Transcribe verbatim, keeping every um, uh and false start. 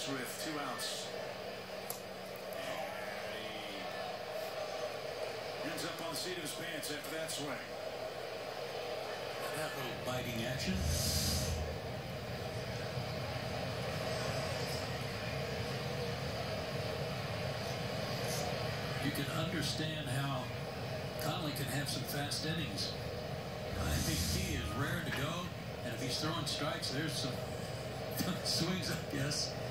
with two outs. And he ends up on the seat of his pants after that swing. That little biting action. You can understand how Conley can have some fast innings. I think he is raring to go, and if he's throwing strikes, there's some swings, I guess.